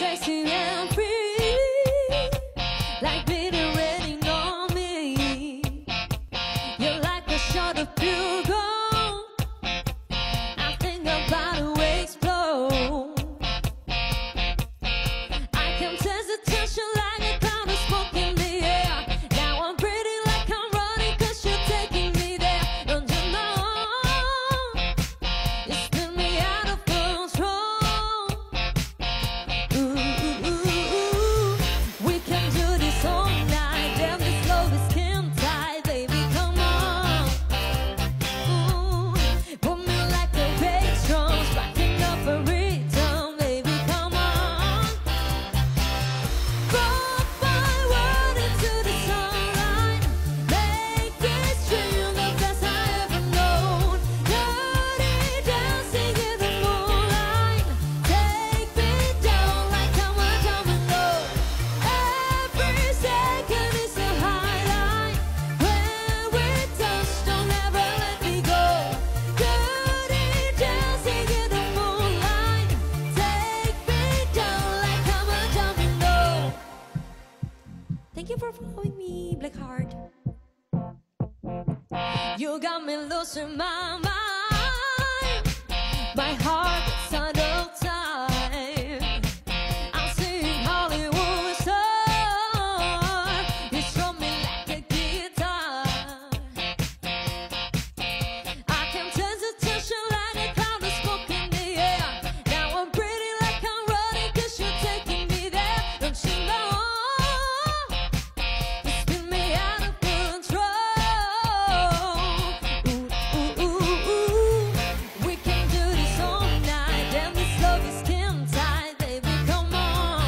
sexy and free, like bitter raining on me. You're like a shot of pure gold. I think about to explode. I can taste the tension like a cloud of smoke in the air. Now I'm pretty like I'm running 'cause you're taking me there. Don't you know? You spin me out of control. Ooh, ooh, ooh, ooh. We can do this all night. Damn, this love is skin tight, baby. Come on. Ooh, put me like a bass drum, striking up a rhythm, baby. Come on. Rock my world into the sunlight. Make this dream the best I ever known. Dirty dancing in the moonlight. Take me down like I'm a domino. Every second is a highlight. When we touch, don't ever let me go. Dirty dancing in the moonlight. Take me down like I'm a domino. Thank you for following me, Blackheart. You got me losing my mind. My heart is out of time. I'm seeing Hollywood star. You show me like a guitar. I can sense the tension like a cloud of smoke in the air. Now I'm pretty like I'm running 'cause you're taking me there. Don't you know? You spin me out of control. Ooh, ooh, ooh, ooh. We can do this all night. Damn, this love is skin tight, baby. Come on.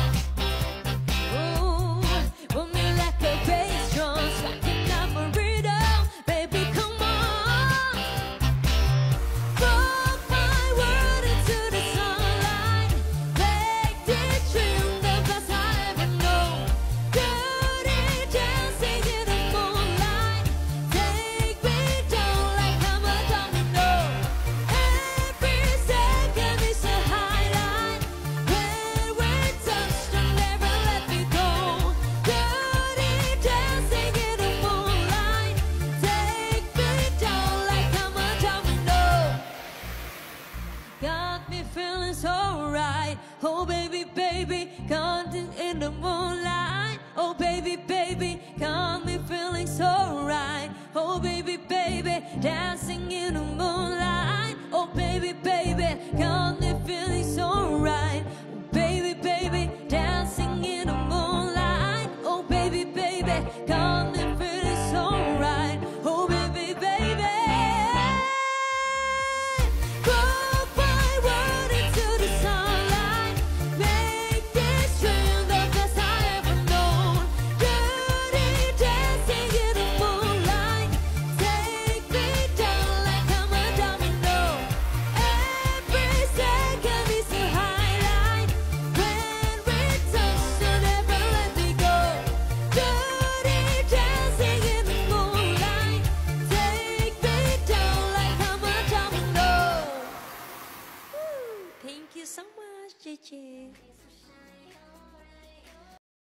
Ooh, put me like a bass drum, striking up a rhythm, baby. Come on. Rock my world into the sunlight. Make this dream the best I ever know. Dirty dancing in the moonlight. Take me down like I'm a domino. Every second is a highlight. When we touch, don't ever let me go. Dirty dancing in the moonlight. Take me down like I'm a domino. Got me feeling so right. Oh baby, baby, dancing in the moonlight. Oh baby, baby, got me feeling so right. Oh baby, baby, dancing in the moonlight. Oh baby, baby, got